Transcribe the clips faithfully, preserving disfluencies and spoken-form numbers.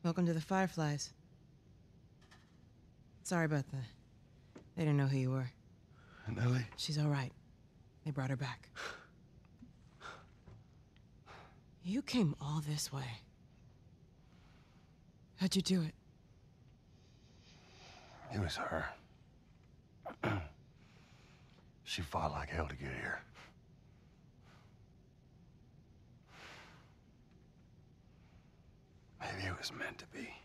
Welcome to the Fireflies. Sorry about that. They didn't know who you were. And Ellie? She's all right. They brought her back. You came all this way. How'd you do it? It was her. She fought like hell to get here. Maybe it was meant to be.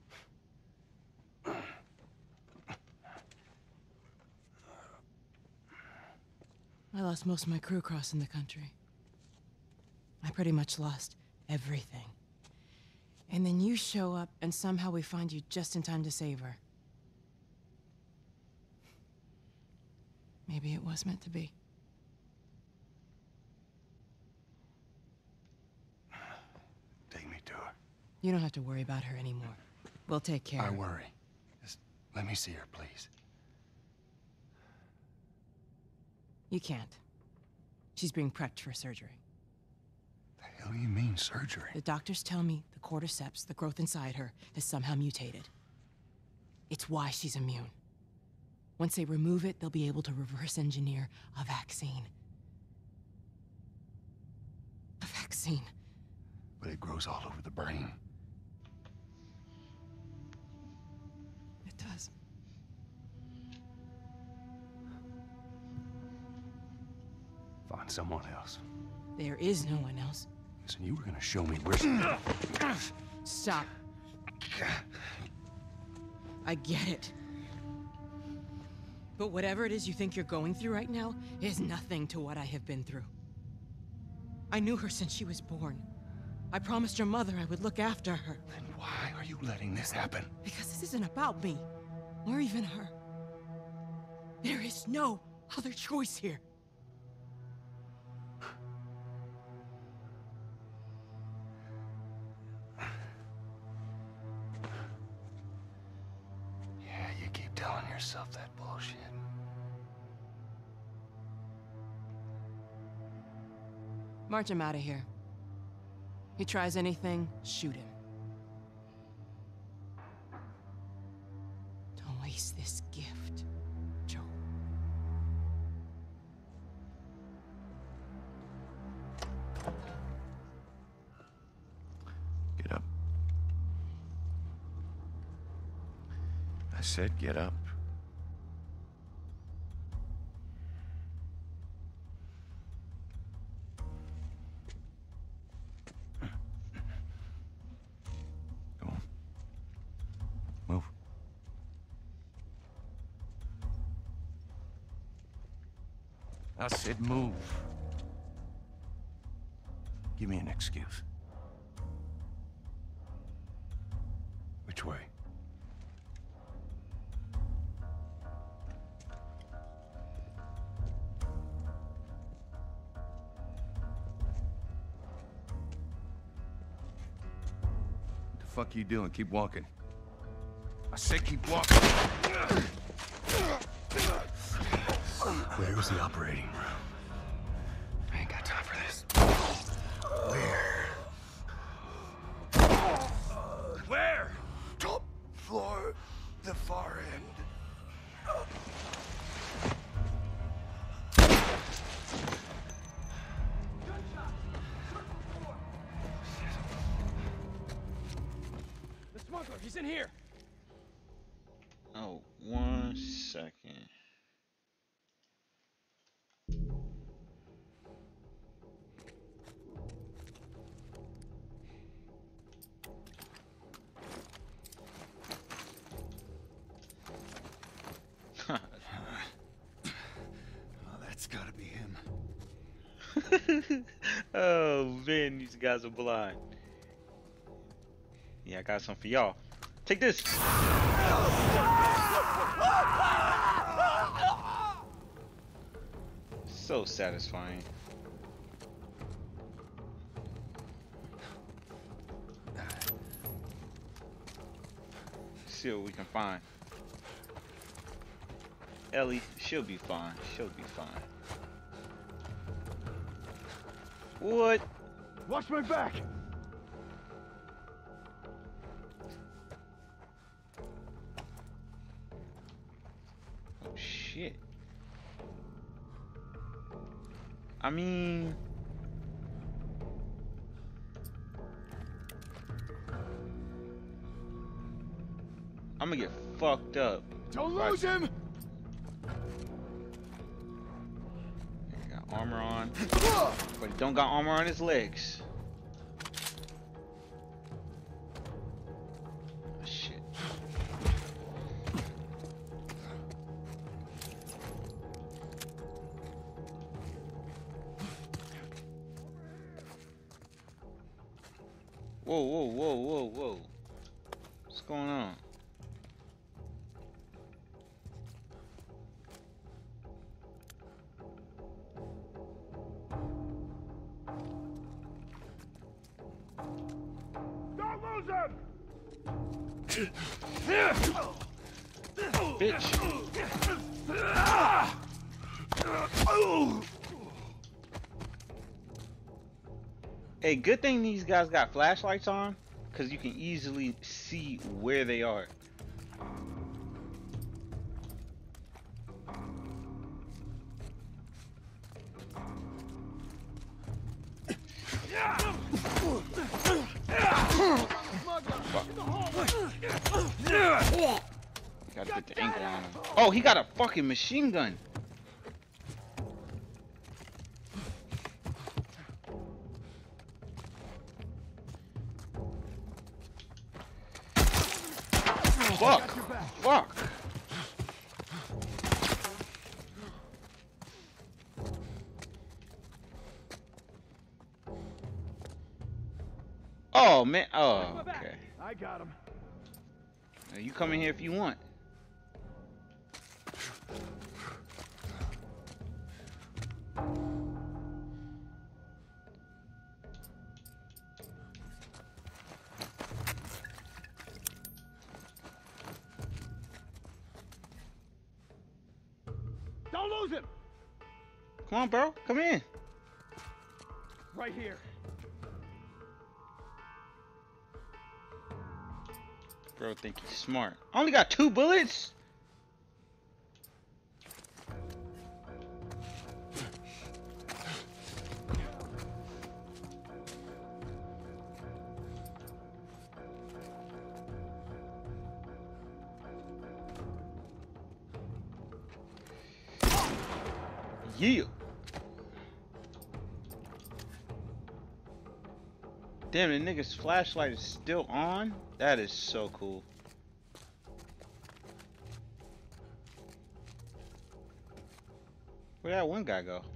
I lost most of my crew crossing the country. I pretty much lost everything. And then you show up, and somehow we find you just in time to save her. Maybe it was meant to be. Take me to her. You don't have to worry about her anymore. We'll take care I of her. worry. Just let me see her, please. You can't. She's being prepped for surgery. The hell do you mean, surgery? The doctors tell me the cordyceps, the growth inside her, has somehow mutated. It's why she's immune. Once they remove it, they'll be able to reverse engineer a vaccine. A vaccine. But it grows all over the brain. It does. Find someone else. There is no one else. Listen, you were gonna show me where she... Stop. I get it. But whatever it is you think you're going through right now is nothing to what I have been through. I knew her since she was born. I promised her mother I would look after her. Then why are you letting this happen? Because this isn't about me, or even her. There is no other choice here. Yeah, you keep telling yourself that bullshit. March him out of here. He tries anything, shoot him. Don't waste this gift, Joe. Get up. I said get up. Go on. Move. I said move. Give me an excuse. Which way? What the fuck you doing? Keep walking. I said keep walking. Where's the operating room? I ain't got time for this. Where? Where? Top floor, the far end. The smuggler, he's in here. Oh, one second. Oh, that's gotta be him. Oh man, these guys are blind. Yeah, I got some for y'all. Take this. So satisfying. See what we can find. Ellie, she'll be fine. She'll be fine. What? Watch my back. I mean, I'm gonna get fucked up. Don't lose him! He got armor on, but he don't got armor on his legs. Oh, shit. Whoa, whoa, whoa, whoa, whoa. What's going on? Don't lose him! Bitch. Hey, good thing these guys got flashlights on, because you can easily see where they are. Gotta get the angle on him. Oh, he got a fucking machine gun. Fuck. Fuck. Oh man. Oh, okay. I got him. Now, you come in here if you want. Don't lose him! Come on, bro. Come in. Right here. Bro, think he's smart. I only got two bullets. Yeah. Damn, the nigga's flashlight is still on? That is so cool. Where'd that one guy go?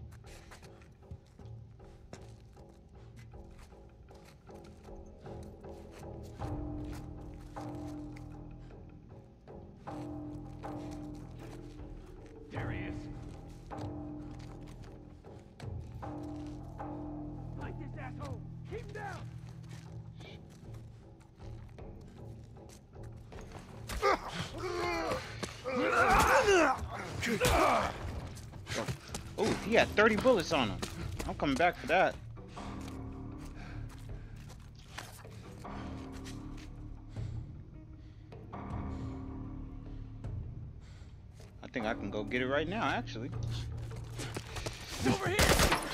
There he is. Fight this asshole. Keep him down. Oh, he had thirty bullets on him. I'm coming back for that. I think I can go get it right now, actually. It's over here.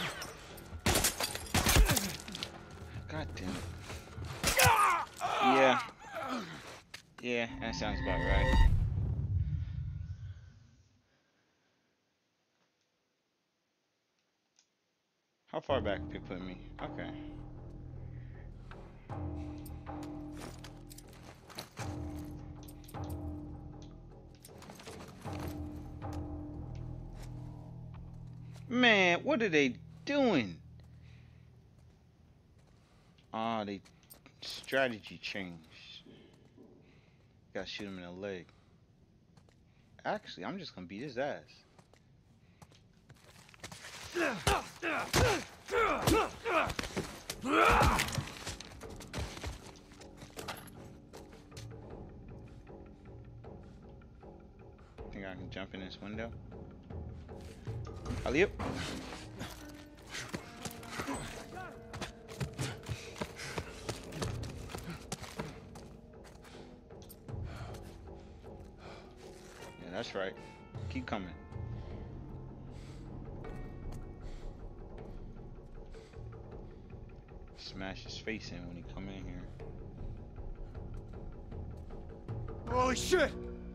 God damn it. Yeah. Yeah, that sounds about right. How far back could you put me? Okay. Man, what are they doing? Ah, they strategy changed. Gotta shoot him in the leg. Actually, I'm just gonna beat his ass. Think I can jump in this window? Alley-oop. Yeah, that's right. Keep coming. smash his face in when he come in here. Holy shit!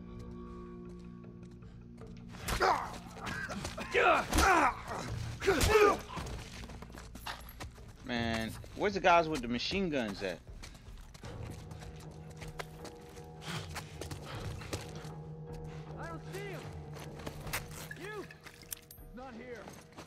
Man, where's the guys with the machine guns at? I don't see him. You? He's not here.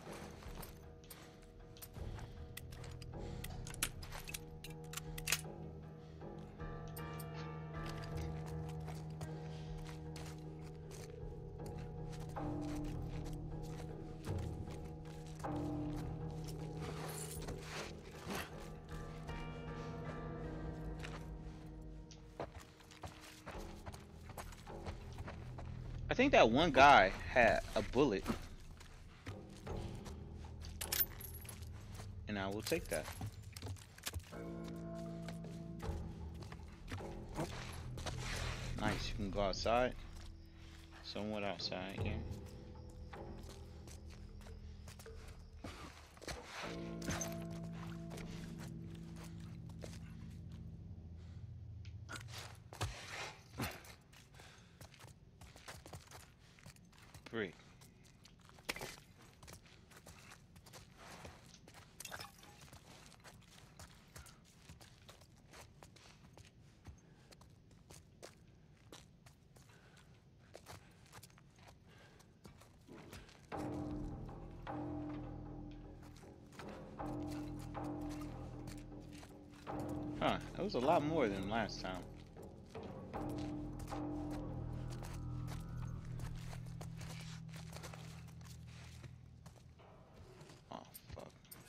I think that one guy had a bullet. And I will take that. Nice, you can go outside. Somewhat outside, yeah. Brick. Huh, that was a lot more than last time. Oh, fuck.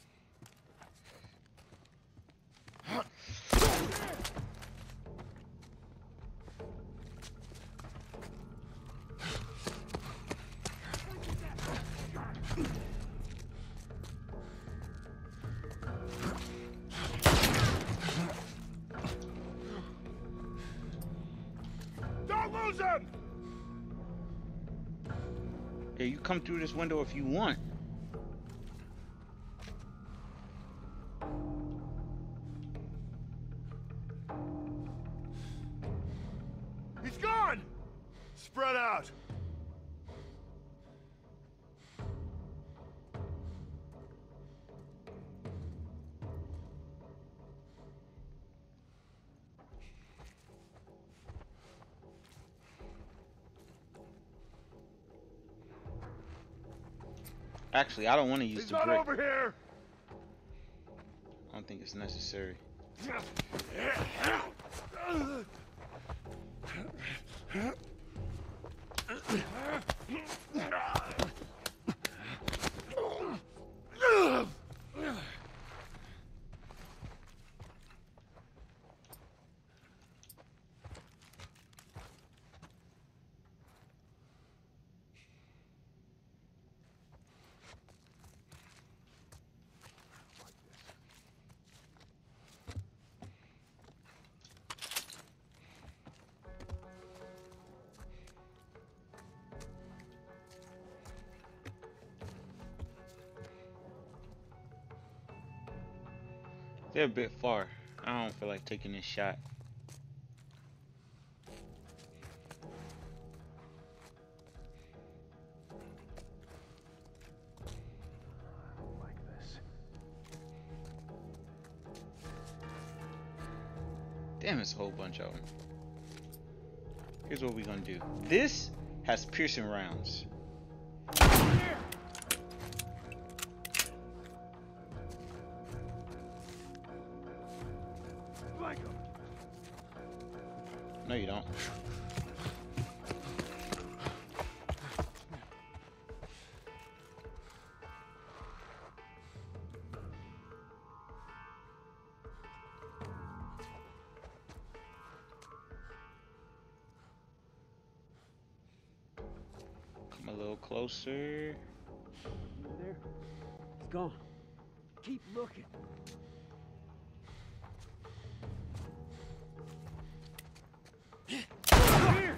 Don't lose him! Yeah, you come through this window if you want. He's gone! Spread out! Actually, I don't want to use He's the not brick. over here! I don't think it's necessary. They're a bit far. I don't feel like taking this shot. Like this. Damn, it's a whole bunch of them. Here's what we're gonna do. This has piercing rounds. Here! Like him. No, you don't. Come a little closer. Over there? He's gone. Keep looking. Here!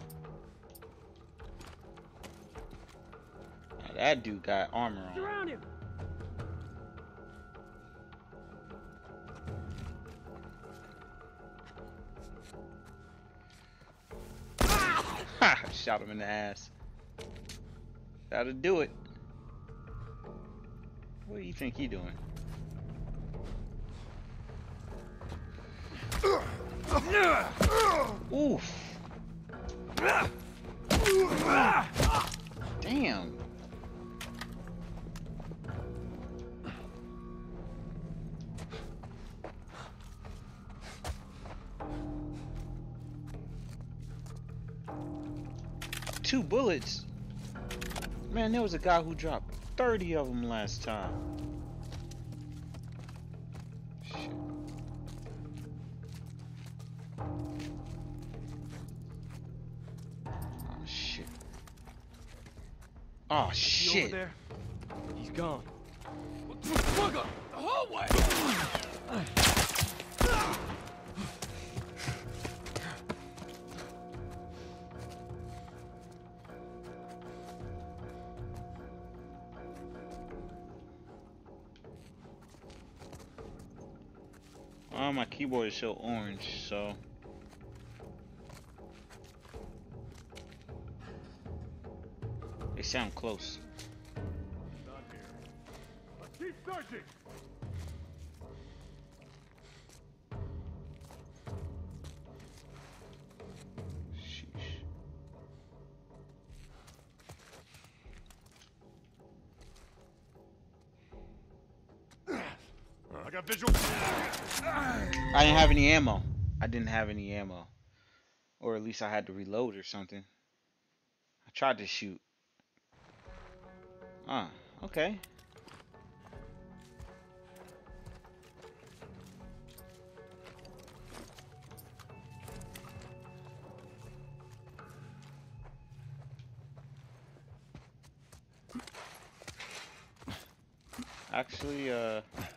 Now, that dude got armor on. Surround him! Shot him in the ass. That'll do it. What do you think he doing? Oof. Damn. Two bullets. Man, there was a guy who dropped thirty of them last time. Shit. Oh shit. Oh shit. Over there? He's gone. Fuck up! The hallway! Oh, my keyboard is still orange, so they sound close. Not here. Let's keep searching. Sheesh. I got visual. I didn't have any ammo. I didn't have any ammo. Or at least I had to reload or something. I tried to shoot. Ah, okay. Actually, uh...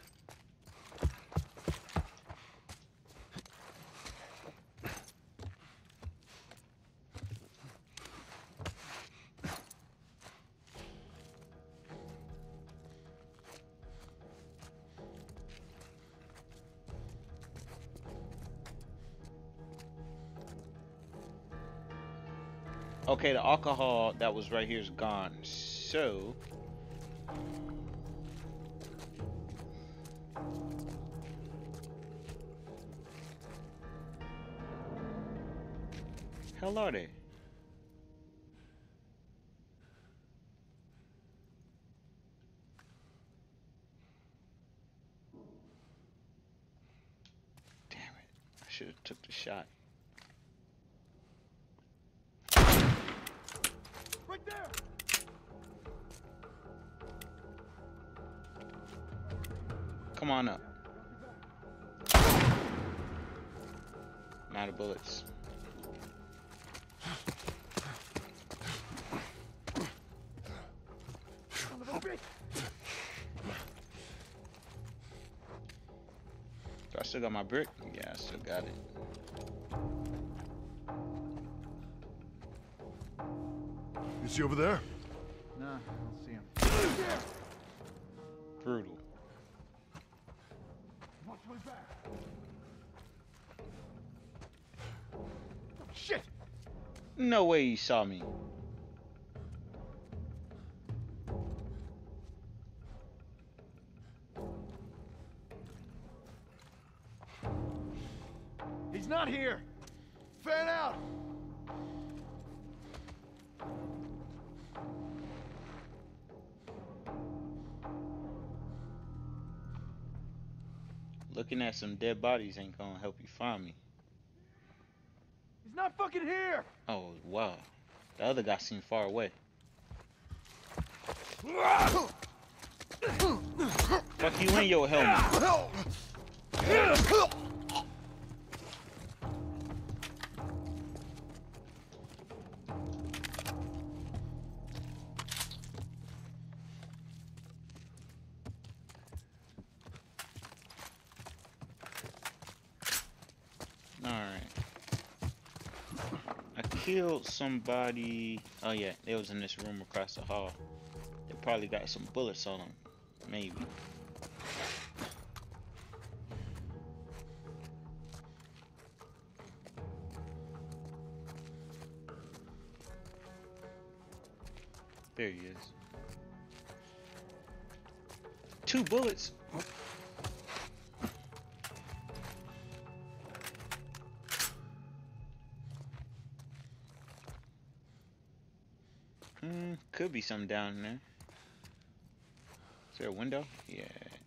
okay, the alcohol that was right here is gone. So... hell are they? Damn it. I should have took the shot. Right there! Come on up. I'm out of bullets. Son of a bitch! Do I still got my brick? Yeah, I still got it. You see over there? Nah, I don't see him. Brutal. Watch my back. Oh, shit! No way he saw me. He's not here! Fan out! Looking at some dead bodies ain't gonna help you find me. He's not fucking here! Oh, wow. The other guy seemed far away. Fuck you in your helmet. Alright. I killed somebody. Oh yeah, they was in this room across the hall. They probably got some bullets on them. Maybe. There he is. Two bullets. Oh. Hmm, could be something down there. Is there a window? Yeah.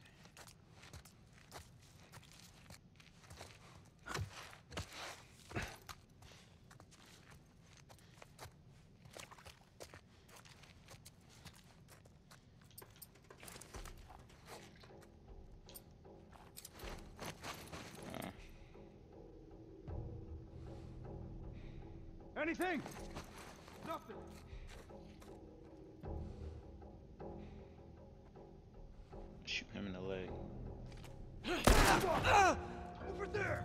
Anything? Nothing. Shoot him in the leg. Over there.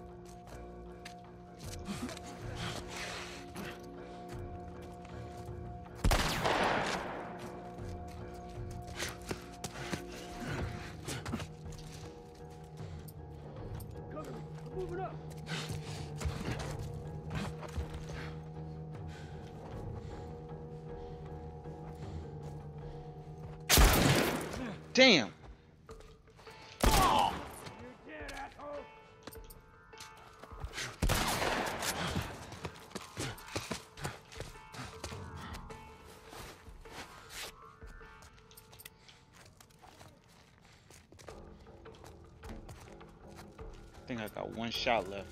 Cover me. I'm moving up. Damn. You dead, asshole. I think I got one shot left.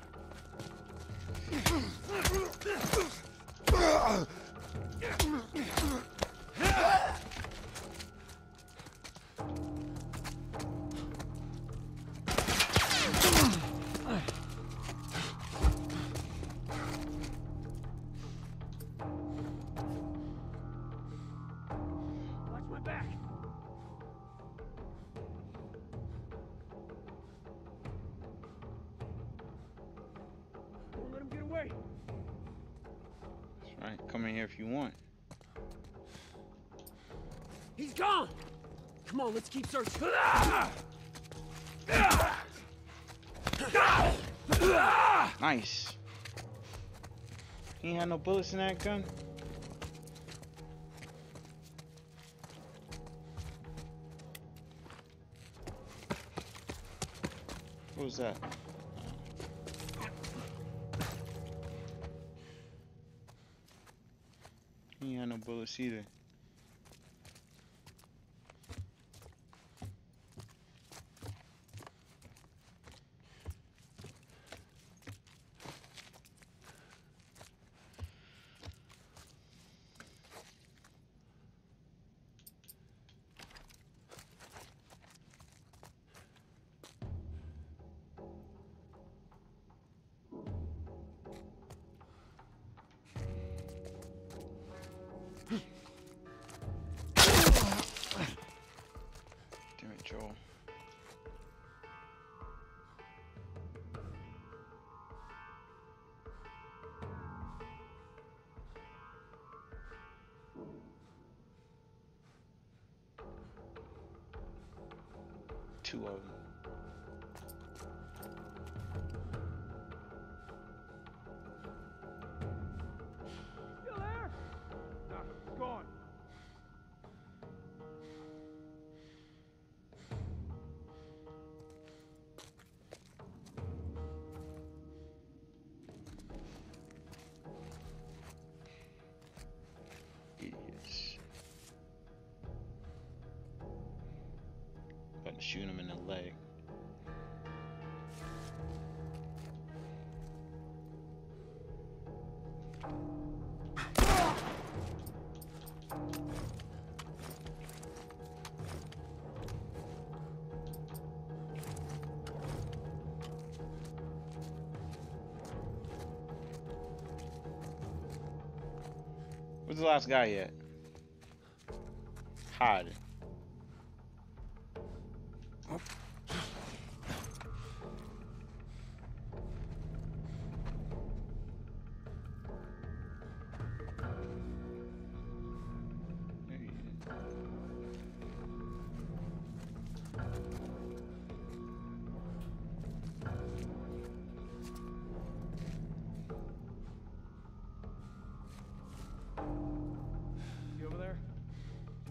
Watch my back. Don't let him get away. That's right. Come in here if you want. He's gone. Come on, let's keep searching. Nice. He ain't had no bullets in that gun. What was that? He ain't had no bullets either. Damn it, Joel. Two of them. Still there? No, it's gone. Idiots. About to shoot him in the leg. Where's the last guy yet? Hiding. There he is. You over there?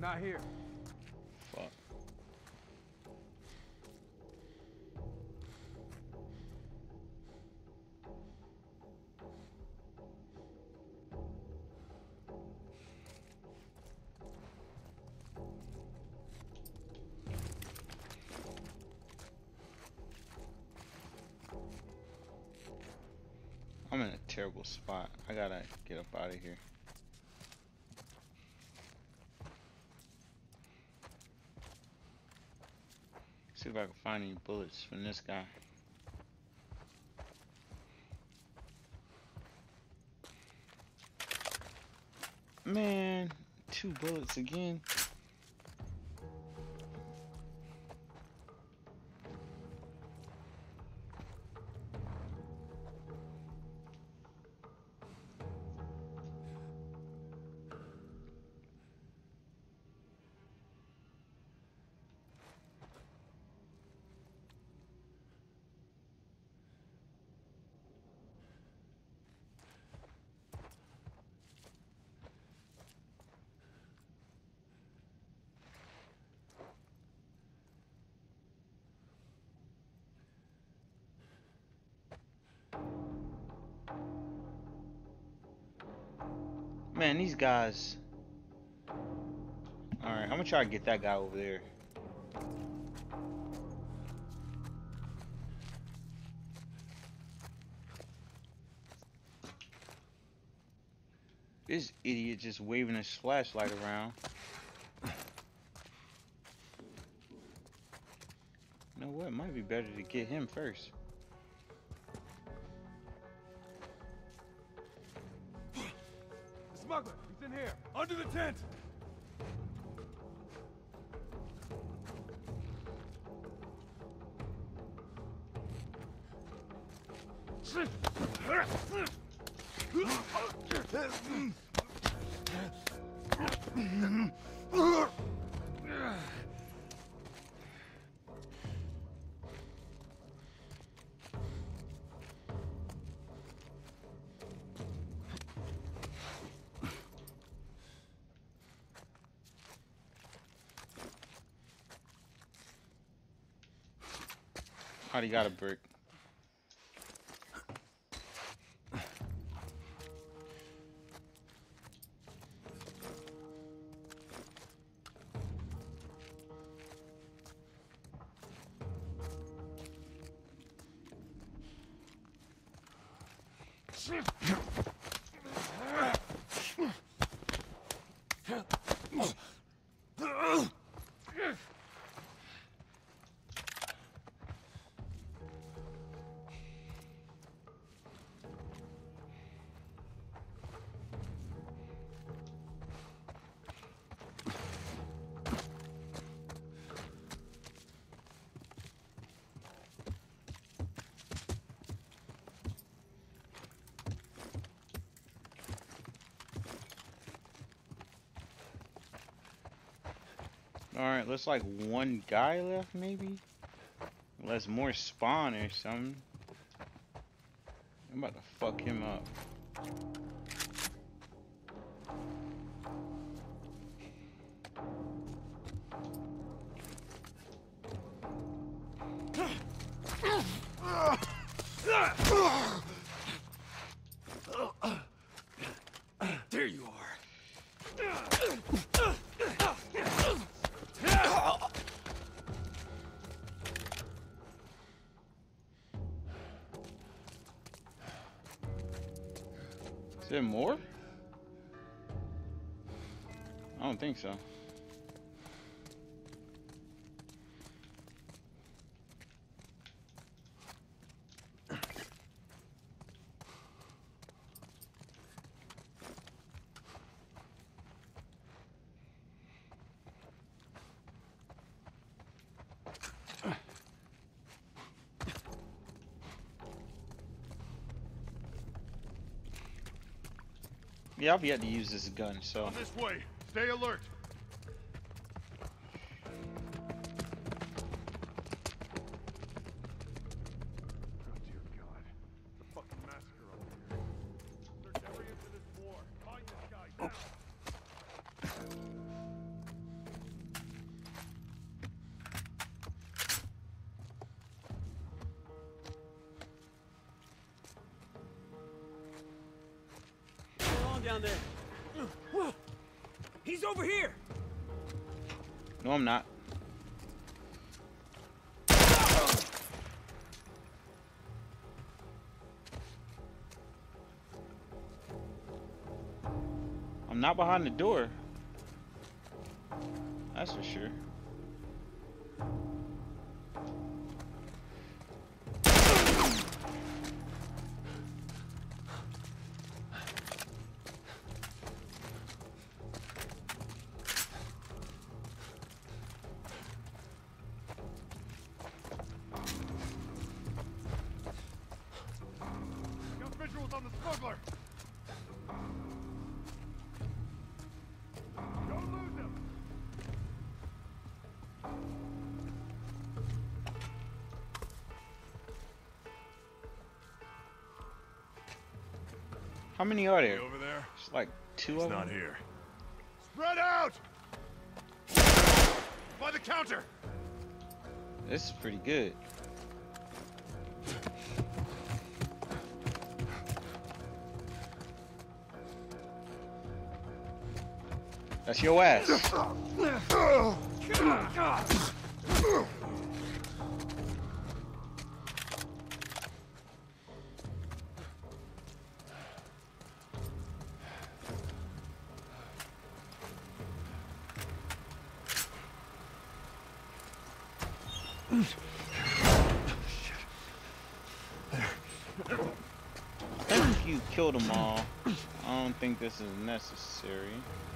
Not here. Fuck. I'm in a terrible spot. I gotta get up out of here. See if I can find any bullets from this guy. Man, two bullets again. Man, these guys. Alright, I'm gonna try to get that guy over there. This idiot just waving his flashlight around. You know what? It might be better to get him first. Smuggler, he's in here, under the tent. Already got a brick. Alright, looks like one guy left, maybe? Unless more spawn or something. I'm about to fuck him up. There you are. Is there more? I don't think so. Yeah, I've yet to use this gun, so. On this way. Stay alert. Oh dear God. It's a fucking massacre over here. Search every inch of this floor. Find this guy now. on down there? He's over here! No, I'm not. I'm not behind the door. That's for sure. Got visuals on the smuggler. Don't lose him. How many are there? Over there. It's like two He's of them. not here. Spread out. By the counter. This is pretty good. That's your ass. I think you killed them all. I don't think this is necessary.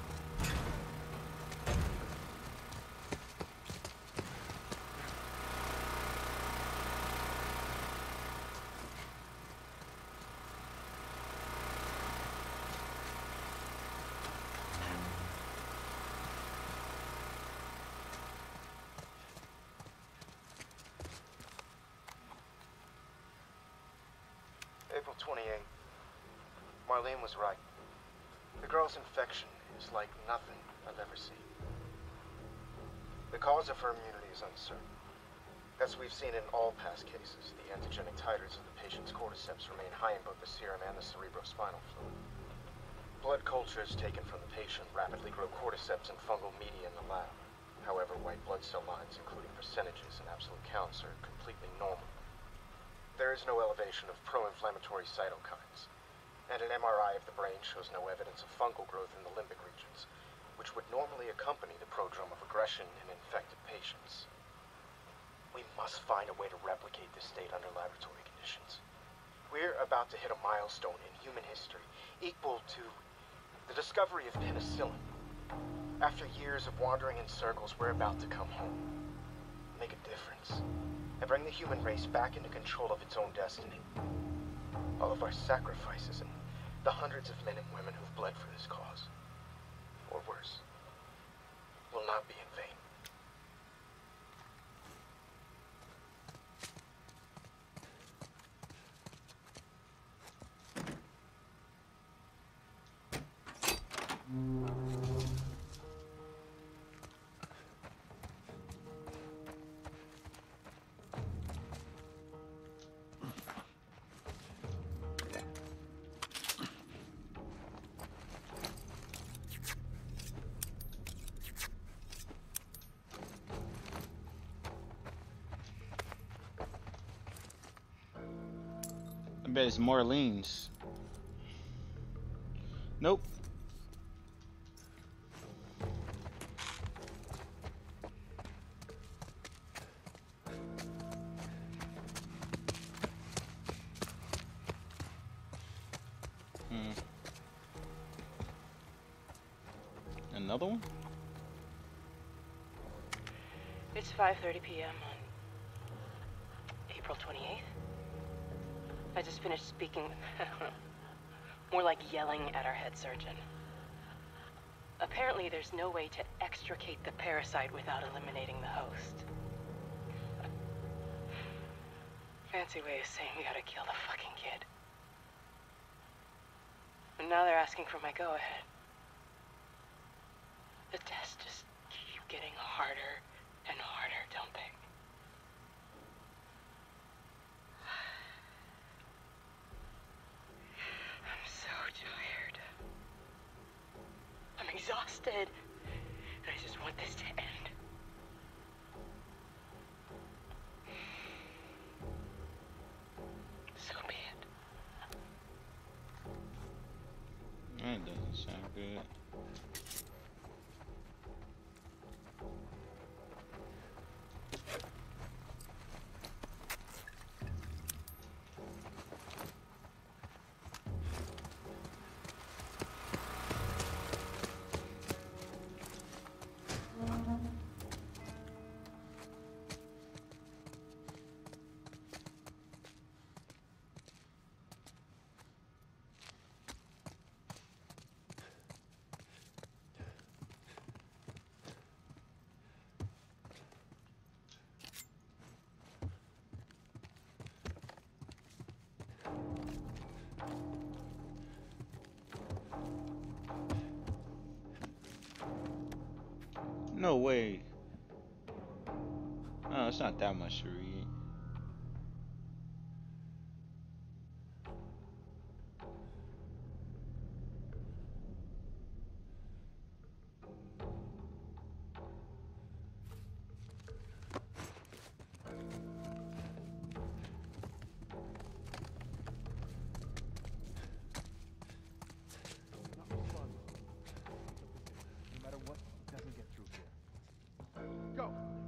April twenty-eighth. Marlene was right. The girl's infection is like nothing I've ever seen. The cause of her immunity is uncertain. As we've seen in all past cases, the antigenic titers of the patient's cordyceps remain high in both the serum and the cerebrospinal fluid. Blood cultures taken from the patient rapidly grow cordyceps and fungal media in the lab. However, white blood cell lines, including percentages and absolute counts, are completely normal. There is no elevation of pro-inflammatory cytokines, and an M R I of the brain shows no evidence of fungal growth in the limbic regions, which would normally accompany the prodrome of aggression in infected patients. We must find a way to replicate this state under laboratory conditions. We're about to hit a milestone in human history equal to the discovery of penicillin. After years of wandering in circles, we're about to come home, make a difference, and bring the human race back into control of its own destiny. All of our sacrifices and the hundreds of men and women who've bled for this cause, or worse, will not be in vain. I bet it's Marlene's. Nope. Hmm. Another one? It's five thirty p m on April twenty-eighth. I just finished speaking with, more like yelling at our head surgeon. Apparently there's no way to extricate the parasite without eliminating the host. Fancy way of saying we gotta kill the fucking kid. And now they're asking for my go-ahead. The tests just keep getting harder and harder, don't they? I'm so tired. good. No way. Oh, it's not that much to read. Not responsible. No matter what doesn't get through here. Go!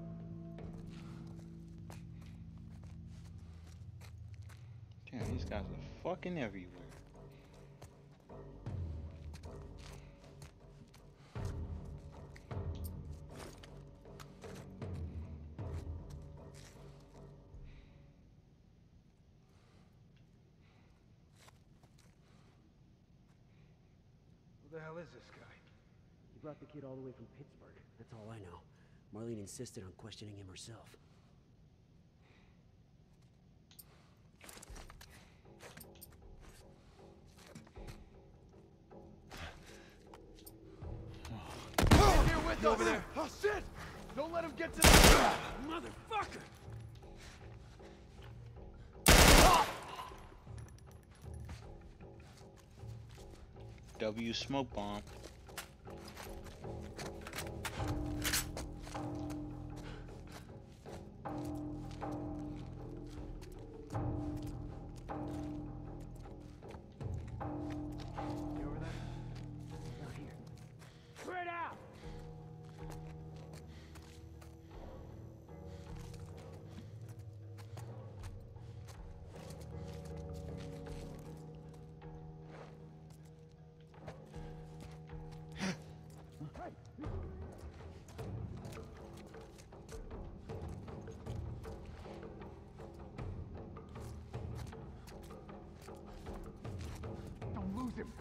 Damn, these guys are fucking everywhere. Who the hell is this guy? He brought the kid all the way from Pittsburgh. That's all I know. Marlene insisted on questioning him herself. He's here with us! Over there! Oh, shit! Don't let him get to the... Motherfucker! W smoke bomb. You over there? Not here. Spread out! Don't lose him.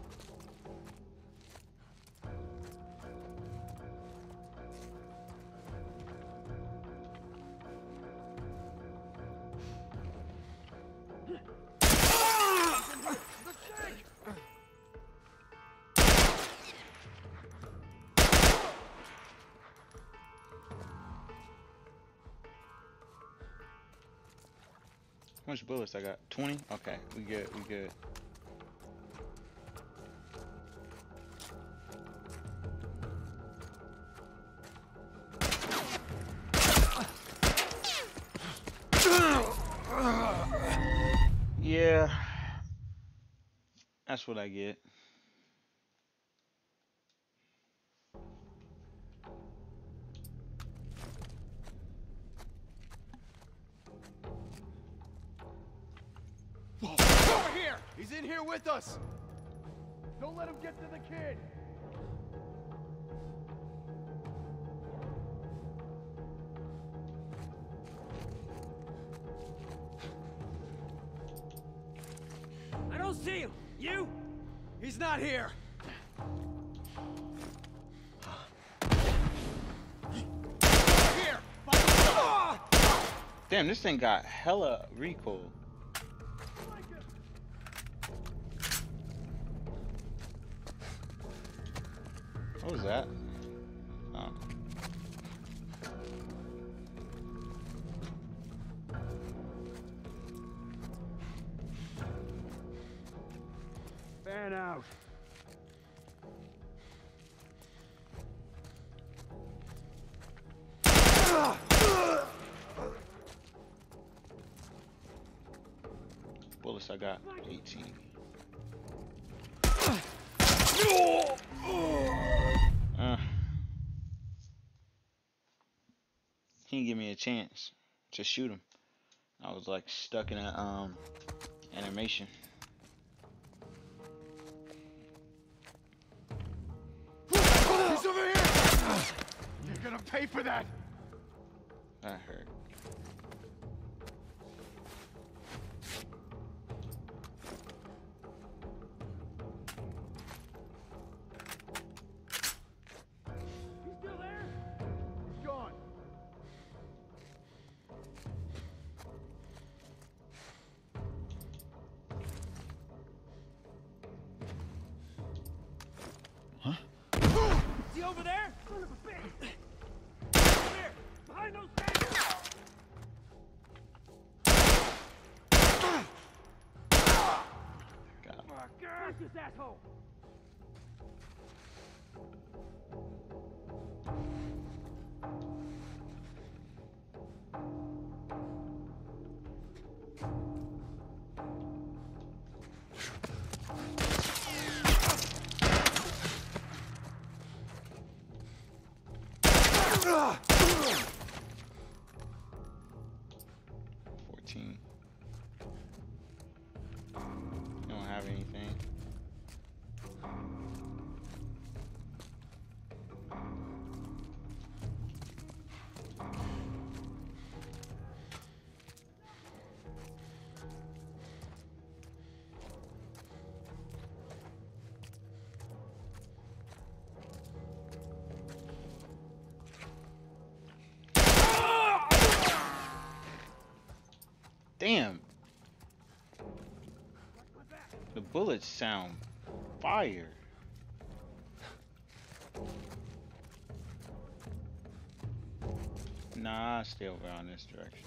How much bullets I got? twenty? Okay, we good, we good. Yeah, that's what I get. Over here! He's in here with us! Don't let him get to the kid! I don't see him! You? He's not here! Here! Damn, this thing got hella recoil. What was that? Oh. Fan out. Bullets I got eighteen. He didn't give me a chance to shoot him. I was like stuck in a um animation. He's over here! You're gonna pay for that! That hurt. He's still there? He's gone. Is he over there? Son of a bitch! Over there! Behind those stairs! Got him. Where's this asshole? fourteen. You don't have anything. Damn. The bullets sound fire. Nah, I stay over on this direction.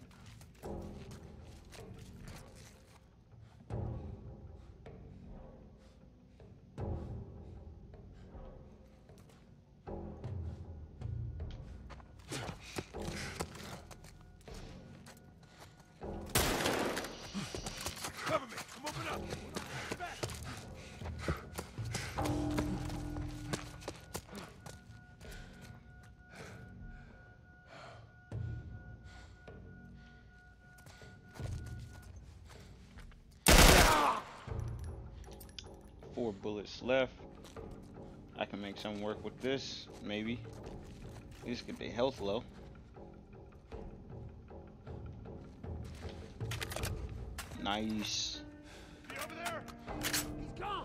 Cover me! I'm moving up! Back. Four bullets left. I can make some work with this, maybe. At least get their health low. Nice. You over there? He's gone!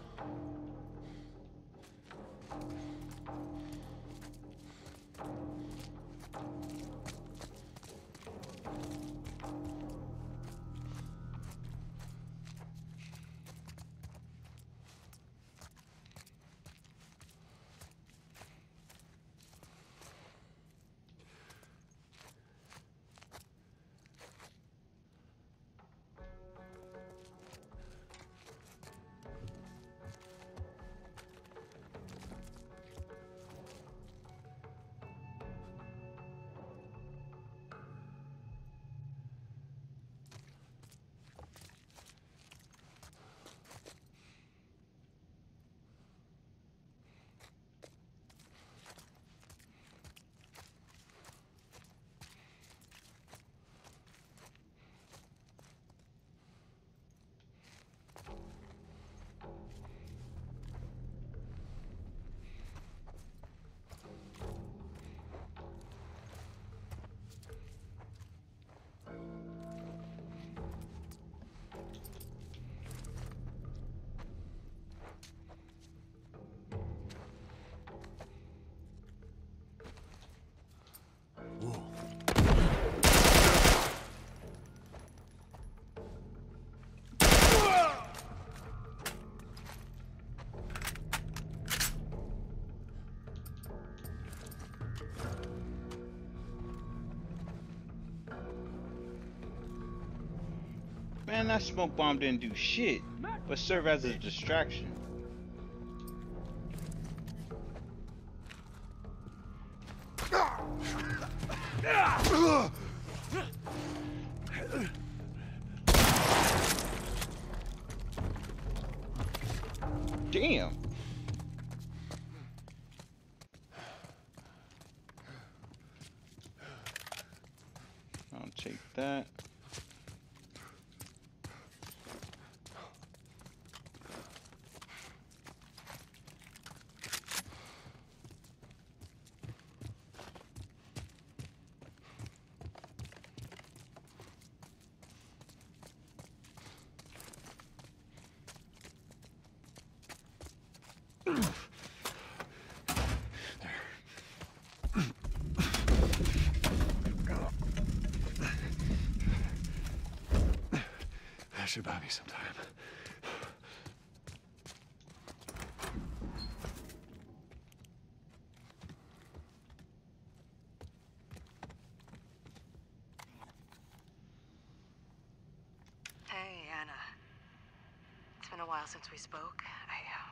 Man, that smoke bomb didn't do shit, but serve as a distraction. Damn. that. That should buy me some time. Hey, Anna. It's been a while since we spoke. I, uh,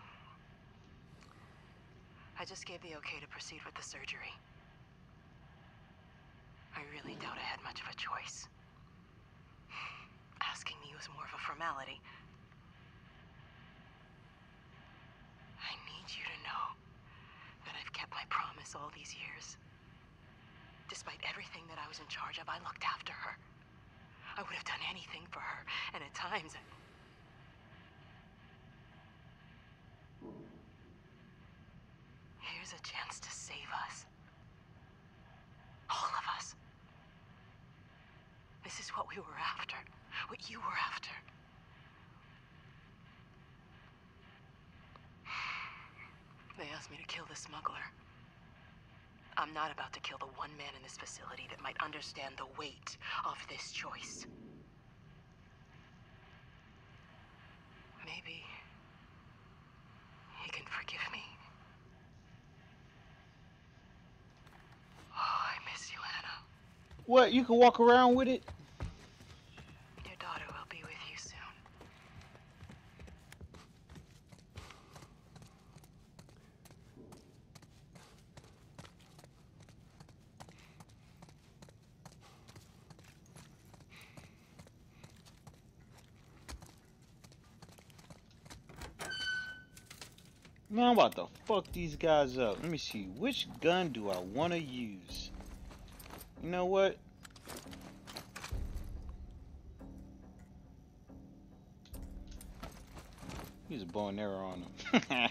I just gave the okay to proceed with the surgery. I really doubt I had much of a choice. Asking me was more of a formality. I need you to know that I've kept my promise all these years. Despite everything that I was in charge of, I looked after her. I would have done anything for her, and at times I... Here's a chance to save us. All of us. This is what we were after. What you were after. They asked me to kill the smuggler. I'm not about to kill the one man in this facility that might understand the weight of this choice. Maybe he can forgive me. Oh, I miss you, Anna. What? You can walk around with it? Your daughter will be with you soon. Man, I'm about to fuck these guys up. Let me see. Which gun do I want to use? You know what? Use a bow and arrow on them.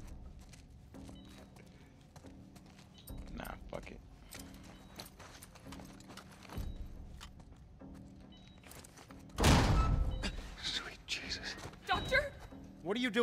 Nah, fuck it. Sweet Jesus. Doctor? What are you doing?